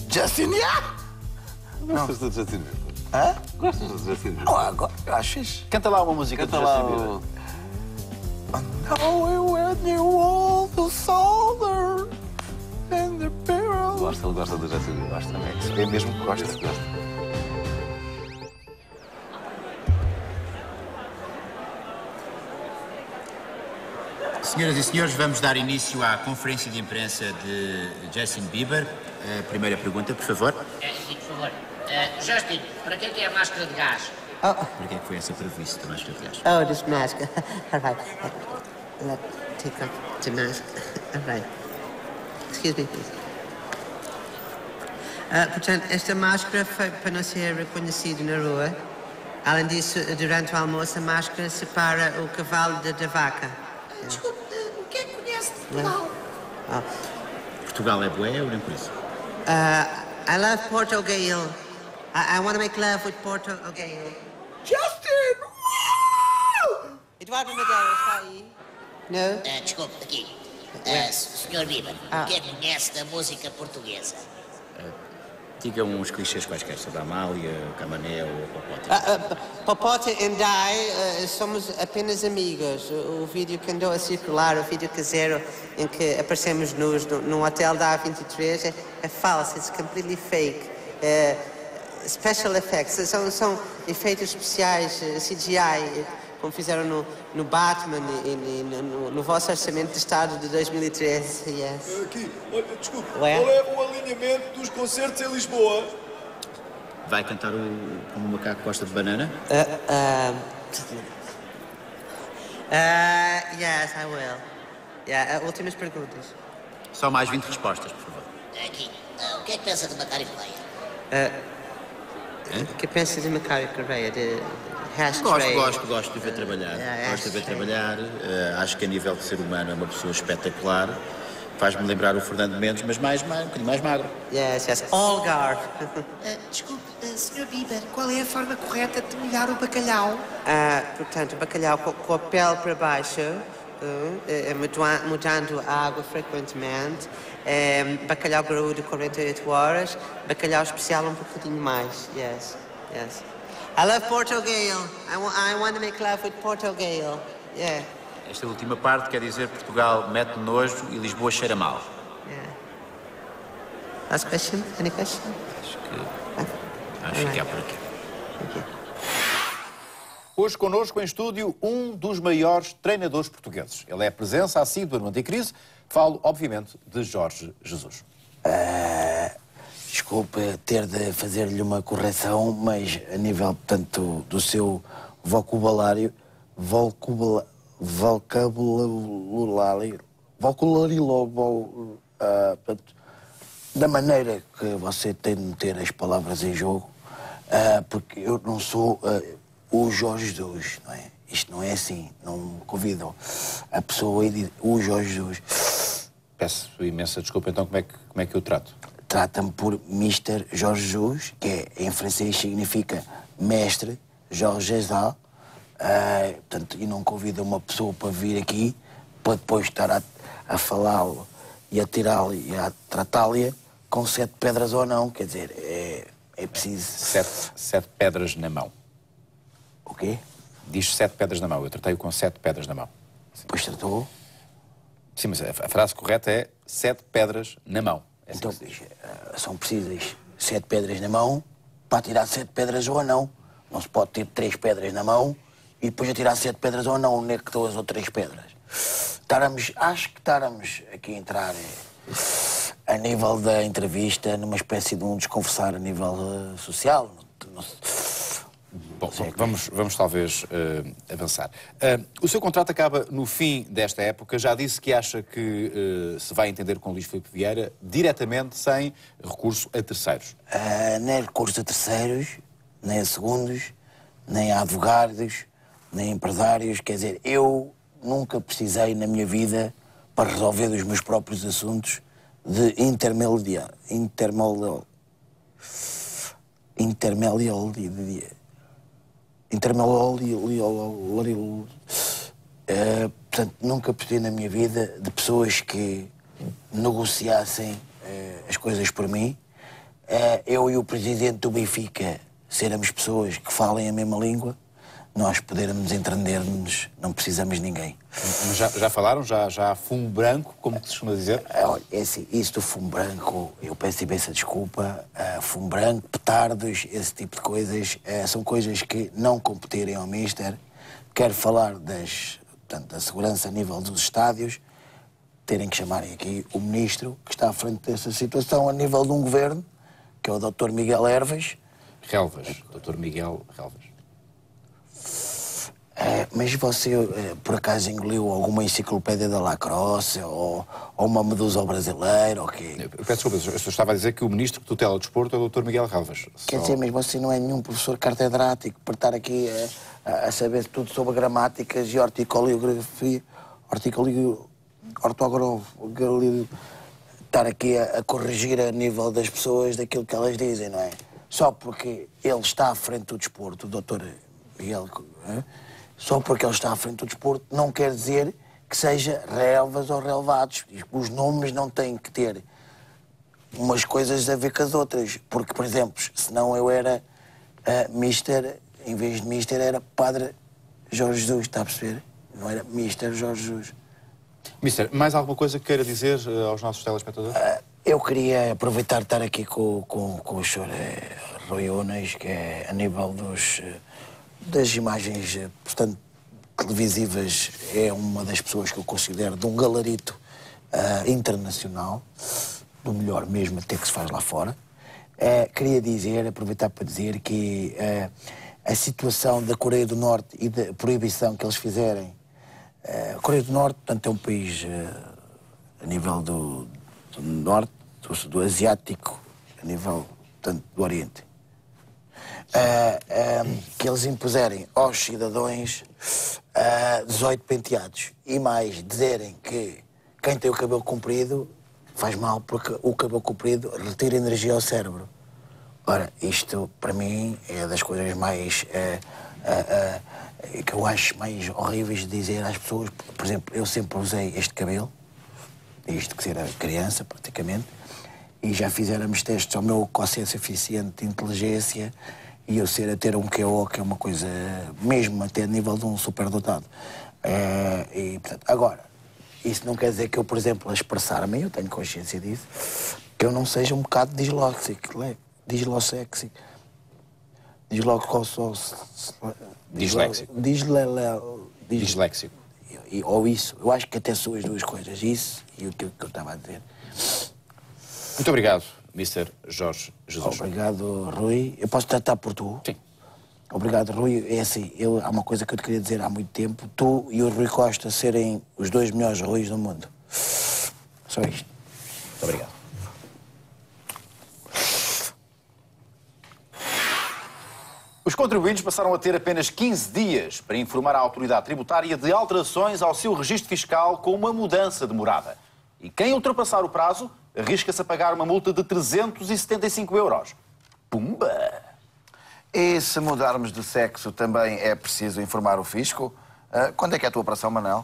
Justin, yeah? Gostas do Justin Bieber? Hã? Gostas do Justin Bieber? Eu acho fixe. Canta lá uma música Canta do lá Justin Bieber. o... Now when you want the solar and the barrel. Ele gosta do Justin Bieber. Gosta, né? Se vê mesmo que gosta. Senhoras e senhores, vamos dar início à conferência de imprensa de Justin Bieber. A primeira pergunta, por favor. Sim, por favor. Justin, para que é a máscara de gás? Para que é que foi essa previsão da máscara de gás? Oh, this mask. All right. Let's take off the mask. All right. Excuse me, please. Portanto, esta máscara foi para não ser reconhecido na rua. Além disso, durante o almoço, a máscara separa o cavalo da vaca. Desculpe, o que é que conhece de Portugal? Portugal é bué ou nem por isso? I love Portugal. I want to make love with Portugal. Justin! Eduardo Madeira está aí? Não? Desculpe, aqui. Sr. Bieber, o que é que conhece da música portuguesa? Diga uns clichês quaisquer sobre a Amália, Camané ou Popote. Popote e Dai somos apenas amigos. O vídeo que andou a circular, o vídeo caseiro em que aparecemos nus num hotel da A23 é falso, it's completely fake. Special effects, são efeitos especiais, CGI, como fizeram no Batman e no vosso orçamento de Estado de 2013, yes. Aqui, olha, desculpe, Ué? qual é o alinhamento dos concertos em Lisboa? Vai cantar como o macaco gosta de banana? Yes, I will. Yeah, últimas perguntas. Só mais 20 respostas, por favor. Aqui, o que é que pensa de Macário Correia? O que pensa de Macário Correia? De Hashtray? Gosto de ver trabalhar. Gosto de ver trabalhar. Acho que a nível de ser humano é uma pessoa espetacular. Faz-me lembrar o Fernando Mendes, mas um bocadinho mais magro. Yes. Algarve. Desculpe, Sr. Bieber, qual é a forma correta de molhar o bacalhau? Portanto, o bacalhau com a pele para baixo, mudando a água frequentemente. Bacalhau graúdo 48 horas. Bacalhau especial um bocadinho mais. Yes. I love Portugal. I want to make love with Portugal. Yeah. Esta última parte quer dizer Portugal mete nojo e Lisboa cheira mal. Yeah. Last question? Any question? Acho que há por aqui. Thank you. Hoje connosco em estúdio um dos maiores treinadores portugueses. Ele é a presença assídua no Anticrise. Falo, obviamente, de Jorge Jesus. Desculpe ter de fazer-lhe uma correção, mas a nível, portanto, do seu vocabulário, da maneira que você tem de meter as palavras em jogo, porque eu não sou o Jorge Jesus, não é? Isto não é assim, não me convidam a pessoa e diz o Jorge Jesus. Peço imensa desculpa, então como é que eu trato? Trata-me por Mr. Jorge Jesus, que em francês significa mestre, Jorge Jesus. Portanto, e não convida uma pessoa para vir aqui para depois estar a falá-lo e a tirá-lo e a tratá-lo com 7 pedras ou não. Quer dizer, é preciso... Sete pedras na mão. O quê? Diz 7 pedras na mão. Eu tratei-o com 7 pedras na mão. Pois tratou? Sim, mas a frase correta é 7 pedras na mão. É assim Então, que se diz. são precisas 7 pedras na mão para tirar 7 pedras ou não. Não se pode ter 3 pedras na mão e depois atirar 7 pedras ou não. Onde é que estão as outras pedras? Acho que estávamos aqui a entrar a nível da entrevista, numa espécie de um desconversar a nível social. Bom, vamos talvez avançar. O seu contrato acaba no fim desta época. Já disse que acha que se vai entender com Luís Filipe Vieira diretamente, sem recurso a terceiros. Nem recurso a terceiros, nem a segundos, nem a advogados, nem a empresários. Quer dizer, eu nunca precisei na minha vida, para resolver os meus próprios assuntos, de portanto, nunca precisei na minha vida de pessoas que negociassem as coisas por mim. eu e o presidente do Benfica sermos pessoas que falem a mesma língua, nós podermos entender-nos, não precisamos de ninguém. Mas já falaram? Já há fumo branco, como se costuma dizer? Olha, é assim, isso do fumo branco, eu peço imensa desculpa. Fumo branco, petardos, esse tipo de coisas, são coisas que não competirem ao Mister. Quero falar da segurança a nível dos estádios, terem que chamarem aqui o ministro que está à frente dessa situação a nível de um governo, que é o Dr. Miguel Relvas. Dr. Miguel Relvas. Mas você, por acaso, engoliu alguma enciclopédia da Lacrosse ou uma medusa brasileira? Ou quê? Eu peço desculpa, eu estava a dizer que o ministro que tutela o desporto é o Dr. Miguel Relvas. Quer dizer, mas você não é nenhum professor catedrático para estar aqui a saber tudo sobre gramáticas e horticulografia, estar aqui a corrigir a nível das pessoas daquilo que elas dizem, não é? Só porque ele está à frente do desporto, o Dr. Miguel... Só porque ele está à frente do desporto não quer dizer que seja relvas ou relevados. Os nomes não têm que ter umas coisas a ver com as outras. Porque, por exemplo, senão eu era Mister, em vez de Mister, era Padre Jorge Jesus, está a perceber? Não era Mister Jorge Jesus. Mister, mais alguma coisa que queira dizer aos nossos telespectadores? Eu queria aproveitar de estar aqui com o Sr. Rui Unas, que é a nível das imagens, portanto, televisivas, é uma das pessoas que eu considero de um galarito internacional, do melhor mesmo até que se faz lá fora. Queria aproveitar para dizer que a situação da Coreia do Norte e da proibição que eles fizerem. A Coreia do Norte, portanto, é um país a nível do Norte, do Asiático, a nível, portanto, do Oriente. Que eles impuserem aos cidadãos 18 penteados e mais dizerem que quem tem o cabelo comprido faz mal porque o cabelo comprido retira energia ao cérebro. Ora, isto para mim é das coisas mais que eu acho mais horríveis de dizer às pessoas. Por exemplo, eu sempre usei este cabelo, isto que era criança praticamente, e já fizemos testes ao meu quociente eficiente de inteligência e eu ser a ter um QO, que é uma coisa mesmo até a nível de um superdotado. E, portanto, agora, isso não quer dizer que eu, por exemplo, a expressar-me, eu tenho consciência disso, que eu não seja um bocado disléxico. Disléxico. Ou isso. Eu acho que até são as duas coisas. Isso e o que eu estava a dizer. Muito obrigado, Mr. Jorge Jesus. Obrigado, Rui. Eu posso tratar por tu? Sim. Obrigado, Rui. É assim, há uma coisa que eu te queria dizer há muito tempo. Tu e o Rui Costa serem os dois melhores Ruis do mundo. Só isto. Muito obrigado. Os contribuintes passaram a ter apenas 15 dias para informar a autoridade tributária de alterações ao seu registro fiscal com uma mudança de morada. E quem ultrapassar o prazo arrisca-se a pagar uma multa de 375 euros. Pumba! E se mudarmos de sexo também é preciso informar o fisco? Quando é que é a tua operação, Manel?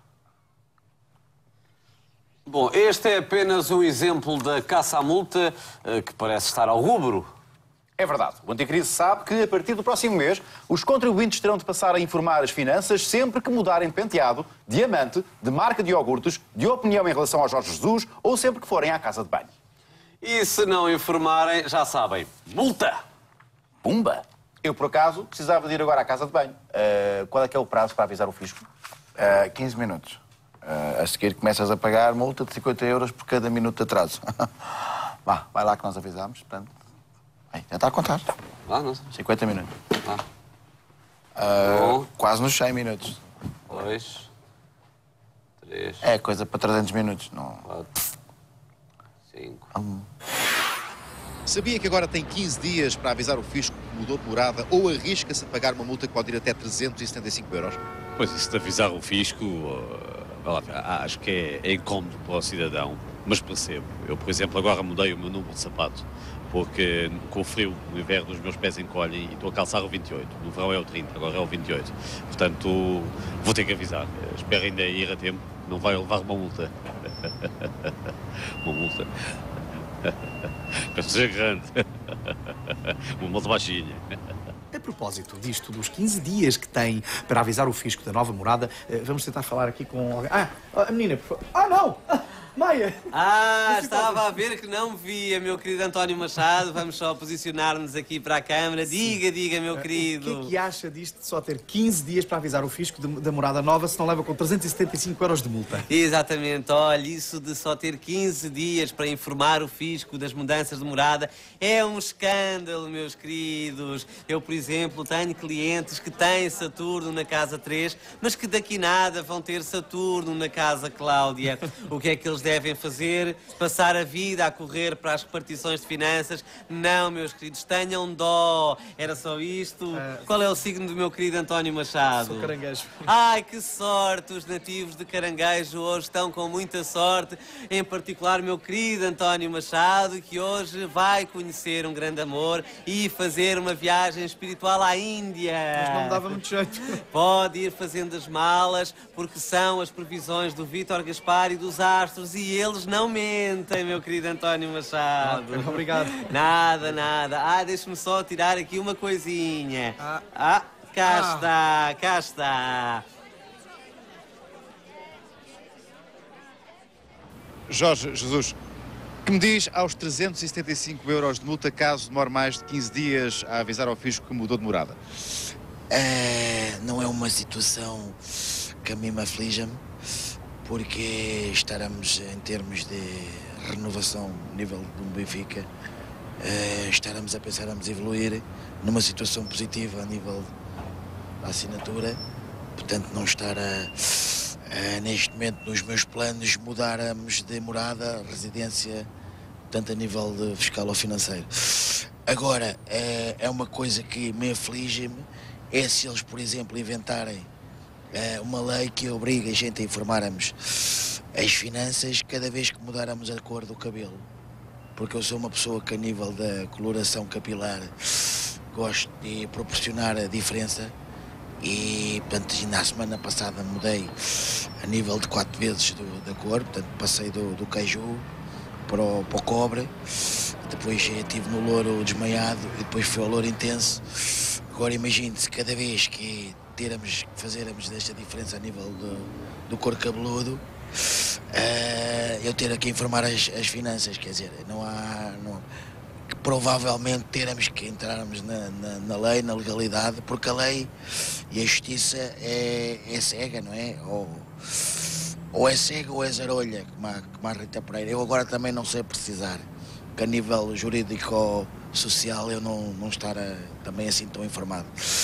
Bom, este é apenas um exemplo da caça à multa que parece estar ao rubro. É verdade. O Anticrise sabe que, a partir do próximo mês, os contribuintes terão de passar a informar as finanças sempre que mudarem de penteado, diamante, de marca de iogurtes, de opinião em relação ao Jorge Jesus ou sempre que forem à casa de banho. E se não informarem, já sabem, multa! Pumba! Eu, por acaso, precisava de ir agora à casa de banho. Qual é que é o prazo para avisar o fisco? 15 minutos. A seguir começas a pagar multa de 50 euros por cada minuto de atraso. Vá, vai lá que nós avisamos, portanto... Aí, já está a contar. Não sei. 50 minutos. Quase nos 100 minutos. 2, 3... É coisa para 300 minutos. Não... 4, 5... Sabia que agora tem 15 dias para avisar o fisco que mudou de morada ou arrisca-se a pagar uma multa que pode ir até 375 euros? Pois isso de avisar o fisco, acho que é incómodo para o cidadão, mas percebo. Eu, por exemplo, agora mudei o meu número de sapato, porque com o frio, no inverno, os meus pés encolhem e estou a calçar o 28. No verão é o 30, agora é o 28. Portanto, vou ter que avisar. Espero ainda ir a tempo, não vai levar uma multa. Uma multa. Penso ser grande. Uma multa baixinha. A propósito disto, dos 15 dias que tem para avisar o fisco da nova morada, vamos tentar falar aqui com alguém. A menina, por favor. Não! Maia! Estava a ver que não me via, meu querido António Machado. Vamos só posicionar-nos aqui para a câmara. Diga, meu querido. O que é que acha disto de só ter 15 dias para avisar o fisco da morada nova, se não leva com 375 euros de multa? Exatamente, olha, isso de só ter 15 dias para informar o fisco das mudanças de morada é um escândalo, meus queridos. Eu, por exemplo, tenho clientes que têm Saturno na casa 3, mas que daqui nada vão ter Saturno na casa Cláudia. O que é que eles devem fazer? Passar a vida a correr para as repartições de finanças? Não, meus queridos, tenham dó. Era só isto? Qual é o signo do meu querido António Machado? Sou caranguejo. Ai, que sorte! Os nativos de Caranguejo hoje estão com muita sorte. Em particular, meu querido António Machado, que hoje vai conhecer um grande amor e fazer uma viagem espiritual à Índia. Mas não me dava muito jeito. Pode ir fazendo as malas, porque são as previsões do Vítor Gaspar e dos astros, e eles não mentem, meu querido António Machado. Obrigado. Nada. Deixe-me só tirar aqui uma coisinha. Cá está. Jorge Jesus, que me diz aos 375 euros de multa caso demore mais de 15 dias a avisar ao fisco que mudou de morada? Não é uma situação que a mim me aflige-me, porque estaremos em termos de renovação a nível do Benfica, estaremos a pensar em evoluir numa situação positiva a nível da assinatura, portanto não estar neste momento nos meus planos mudarmos de morada, residência, tanto a nível de fiscal ou financeiro. Agora, é uma coisa que me aflige-me, é se eles, por exemplo, inventarem uma lei que obriga a gente a informarmos as finanças cada vez que mudarmos a cor do cabelo. Porque eu sou uma pessoa que, a nível da coloração capilar, gosto de proporcionar a diferença. E, portanto, na semana passada mudei a nível de 4 vezes da cor, portanto, passei do caju para o cobre, depois estive no louro desmaiado e depois fui ao louro intenso. Agora imagine-se, cada vez que fazermos desta diferença a nível do couro cabeludo, eu ter aqui a informar as finanças, quer dizer, provavelmente teremos que entrarmos na lei, na legalidade, porque a lei e a justiça é cega, não é? Ou é cega ou é zarolha, como a Rita Pereira. Eu agora também não sei precisar, que a nível jurídico-social eu não estar também assim tão informado.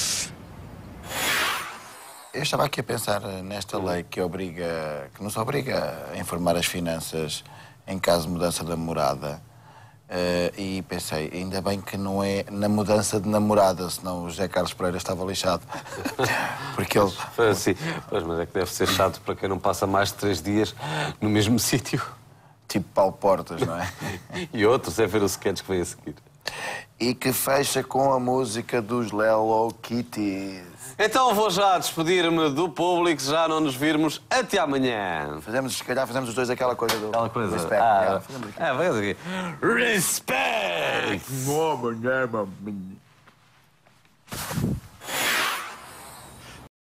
Eu estava aqui a pensar nesta lei que nos obriga a informar as finanças em caso de mudança da morada. E pensei, ainda bem que não é na mudança de namorada, senão o José Carlos Pereira estava lixado. Porque ele... Sim, mas é que deve ser chato para quem não passa mais de 3 dias no mesmo sítio. Tipo Paulo Portas, não é? E outros, é ver o sketch que vem a seguir. E que fecha com a música dos Hello Kitties. Então vou já despedir-me do público, já não nos virmos. Até amanhã. Se calhar fazemos os dois aquela coisa do... Aquela coisa. Respect. Vamos aqui. Respect!